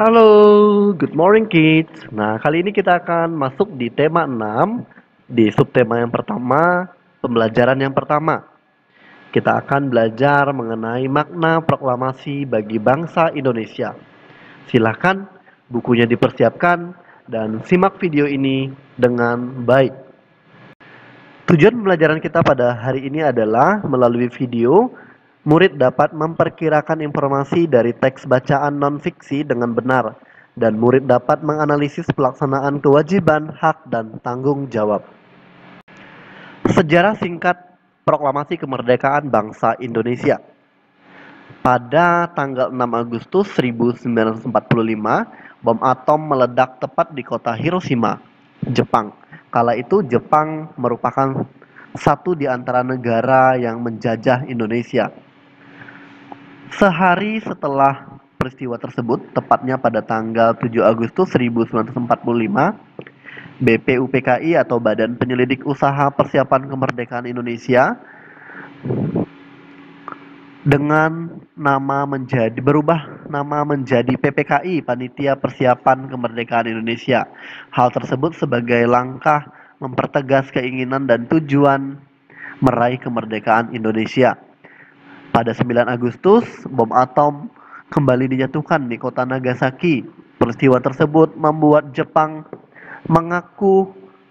Halo, good morning kids. Nah, kali ini kita akan masuk di tema 6, di subtema yang pertama, pembelajaran yang pertama. Kita akan belajar mengenai makna proklamasi bagi bangsa Indonesia. Silahkan bukunya dipersiapkan dan simak video ini dengan baik. Tujuan pembelajaran kita pada hari ini adalah melalui video, murid dapat memperkirakan informasi dari teks bacaan non-fiksi dengan benar, dan murid dapat menganalisis pelaksanaan kewajiban, hak, dan tanggung jawab. Sejarah singkat Proklamasi Kemerdekaan Bangsa Indonesia. Pada tanggal 6 Agustus 1945, bom atom meledak tepat di kota Hiroshima, Jepang. Kala itu Jepang merupakan satu di antara negara yang menjajah Indonesia. Sehari setelah peristiwa tersebut, tepatnya pada tanggal 7 Agustus 1945, BPUPKI atau Badan Penyelidik Usaha Persiapan Kemerdekaan Indonesia berubah nama menjadi PPKI, Panitia Persiapan Kemerdekaan Indonesia. Hal tersebut sebagai langkah mempertegas keinginan dan tujuan meraih kemerdekaan Indonesia. Pada 9 Agustus, bom atom kembali dijatuhkan di kota Nagasaki. Peristiwa tersebut membuat Jepang mengaku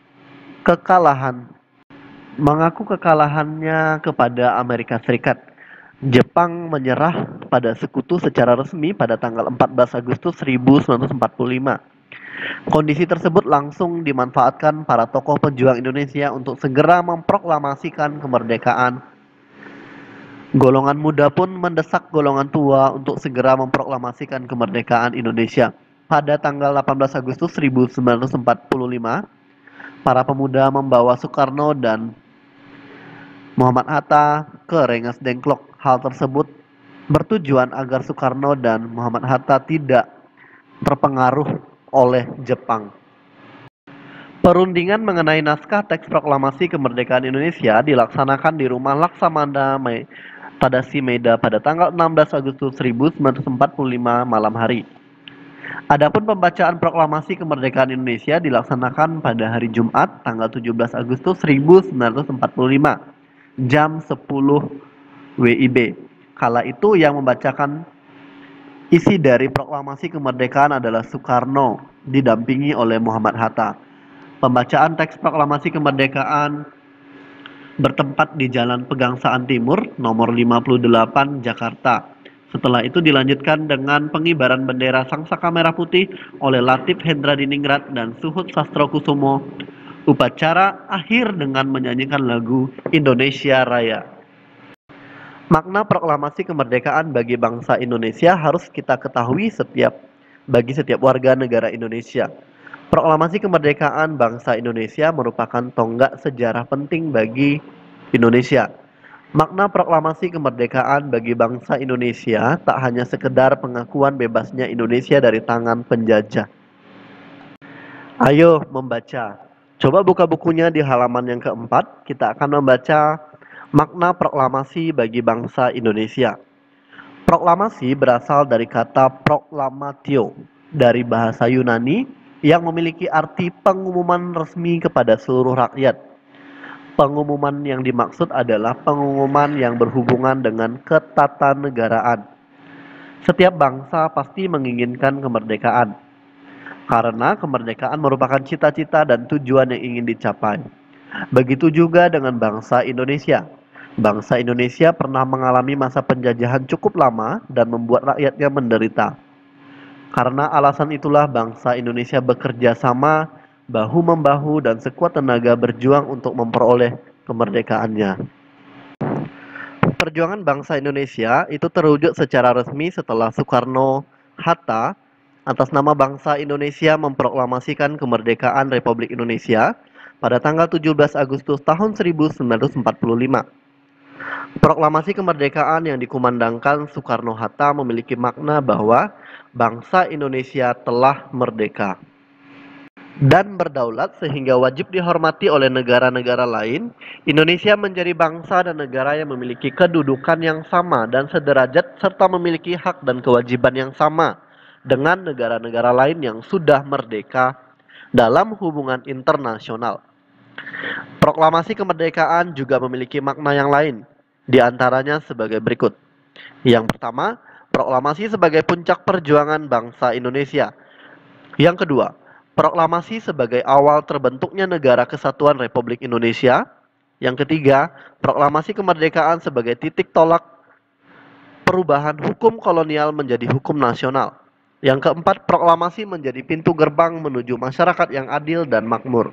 kekalahannya kepada Amerika Serikat. Jepang menyerah pada sekutu secara resmi pada tanggal 14 Agustus 1945. Kondisi tersebut langsung dimanfaatkan para tokoh pejuang Indonesia untuk segera memproklamasikan kemerdekaan. Golongan muda pun mendesak golongan tua untuk segera memproklamasikan kemerdekaan Indonesia. Pada tanggal 18 Agustus 1945, para pemuda membawa Soekarno dan Muhammad Hatta ke Rengas Dengklok. Hal tersebut bertujuan agar Soekarno dan Muhammad Hatta tidak terpengaruh oleh Jepang. Perundingan mengenai naskah teks proklamasi kemerdekaan Indonesia dilaksanakan di rumah Laksamana Tadashi Maeda pada tanggal 16 Agustus 1945 malam hari. Adapun pembacaan proklamasi kemerdekaan Indonesia dilaksanakan pada hari Jumat tanggal 17 Agustus 1945 jam 10 WIB. Kala itu yang membacakan isi dari proklamasi kemerdekaan adalah Soekarno, didampingi oleh Muhammad Hatta. Pembacaan teks proklamasi kemerdekaan bertempat di Jalan Pegangsaan Timur, nomor 58, Jakarta. Setelah itu dilanjutkan dengan pengibaran bendera Sangsaka Merah Putih oleh Latif Hendradiningrat dan Suhut Sastrokusumo. Upacara akhir dengan menyanyikan lagu Indonesia Raya. Makna proklamasi kemerdekaan bagi bangsa Indonesia harus kita ketahui bagi setiap warga negara Indonesia. Proklamasi kemerdekaan bangsa Indonesia merupakan tonggak sejarah penting bagi Indonesia. Makna proklamasi kemerdekaan bagi bangsa Indonesia tak hanya sekedar pengakuan bebasnya Indonesia dari tangan penjajah. Ayo membaca. Coba buka bukunya di halaman yang keempat. Kita akan membaca makna proklamasi bagi bangsa Indonesia. Proklamasi berasal dari kata proklamatio dari bahasa Yunani yang memiliki arti pengumuman resmi kepada seluruh rakyat. Pengumuman yang dimaksud adalah pengumuman yang berhubungan dengan ketatanegaraan. Setiap bangsa pasti menginginkan kemerdekaan, karena kemerdekaan merupakan cita-cita dan tujuan yang ingin dicapai. Begitu juga dengan bangsa Indonesia. Bangsa Indonesia pernah mengalami masa penjajahan cukup lama dan membuat rakyatnya menderita. Karena alasan itulah bangsa Indonesia bekerja sama, bahu-membahu dan sekuat tenaga berjuang untuk memperoleh kemerdekaannya. Perjuangan bangsa Indonesia itu terwujud secara resmi setelah Soekarno-Hatta atas nama bangsa Indonesia memproklamasikan kemerdekaan Republik Indonesia pada tanggal 17 Agustus tahun 1945. Proklamasi kemerdekaan yang dikumandangkan Soekarno-Hatta memiliki makna bahwa bangsa Indonesia telah merdeka dan berdaulat sehingga wajib dihormati oleh negara-negara lain. Indonesia menjadi bangsa dan negara yang memiliki kedudukan yang sama dan sederajat serta memiliki hak dan kewajiban yang sama dengan negara-negara lain yang sudah merdeka dalam hubungan internasional. Proklamasi kemerdekaan juga memiliki makna yang lain, di antaranya sebagai berikut. Yang pertama, proklamasi sebagai puncak perjuangan bangsa Indonesia. Yang kedua, proklamasi sebagai awal terbentuknya Negara Kesatuan Republik Indonesia. Yang ketiga, proklamasi kemerdekaan sebagai titik tolak perubahan hukum kolonial menjadi hukum nasional. Yang keempat, proklamasi menjadi pintu gerbang menuju masyarakat yang adil dan makmur.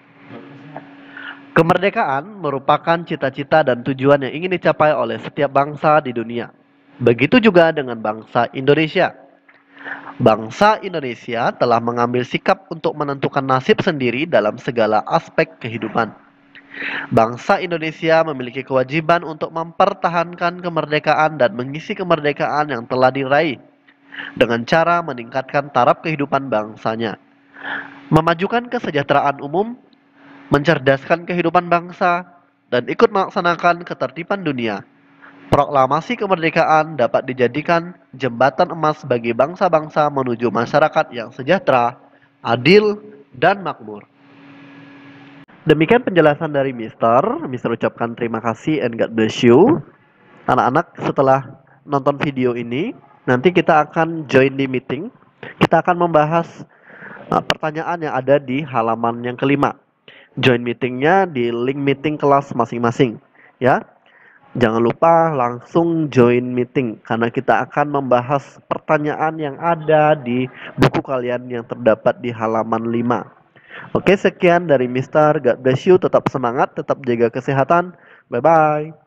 Kemerdekaan merupakan cita-cita dan tujuan yang ingin dicapai oleh setiap bangsa di dunia. Begitu juga dengan bangsa Indonesia. Bangsa Indonesia telah mengambil sikap untuk menentukan nasib sendiri dalam segala aspek kehidupan. Bangsa Indonesia memiliki kewajiban untuk mempertahankan kemerdekaan dan mengisi kemerdekaan yang telah diraih dengan cara meningkatkan taraf kehidupan bangsanya, memajukan kesejahteraan umum, mencerdaskan kehidupan bangsa, dan ikut melaksanakan ketertiban dunia. Proklamasi kemerdekaan dapat dijadikan jembatan emas bagi bangsa-bangsa menuju masyarakat yang sejahtera, adil, dan makmur. Demikian penjelasan dari Mister. Mister ucapkan terima kasih and God bless you. Anak-anak, setelah nonton video ini, nanti kita akan join di meeting. Kita akan membahas pertanyaan yang ada di halaman yang kelima. Join meetingnya di link meeting kelas masing-masing. Ya, jangan lupa langsung join meeting karena kita akan membahas pertanyaan yang ada di buku kalian yang terdapat di halaman 5. Oke, sekian dari Mister. God bless you. Tetap semangat, tetap jaga kesehatan. Bye-bye.